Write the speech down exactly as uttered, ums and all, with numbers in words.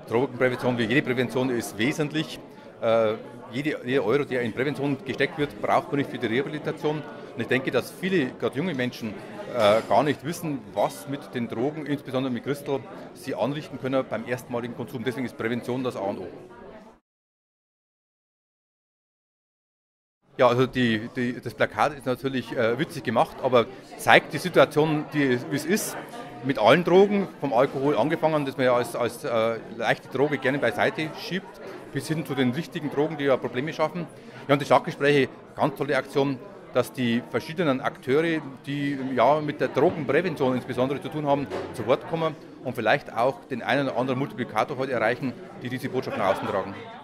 Drogenprävention wie jede Prävention ist wesentlich. Äh, jede, jeder Euro, der in Prävention gesteckt wird, braucht man nicht für die Rehabilitation. Und ich denke, dass viele, gerade junge Menschen, äh, gar nicht wissen, was mit den Drogen, insbesondere mit Crystal, sie anrichten können beim erstmaligen Konsum. Deswegen ist Prävention das A und O. Ja, also die, die, das Plakat ist natürlich äh, witzig gemacht, aber zeigt die Situation, die, wie es ist, mit allen Drogen, vom Alkohol angefangen, das man ja als, als äh, leichte Droge gerne beiseite schiebt, bis hin zu den richtigen Drogen, die ja Probleme schaffen. Ja, und die Stadtgespräche, ganz tolle Aktion, dass die verschiedenen Akteure, die ja mit der Drogenprävention insbesondere zu tun haben, zu Wort kommen und vielleicht auch den einen oder anderen Multiplikator heute erreichen, die diese Botschaft nach außen tragen.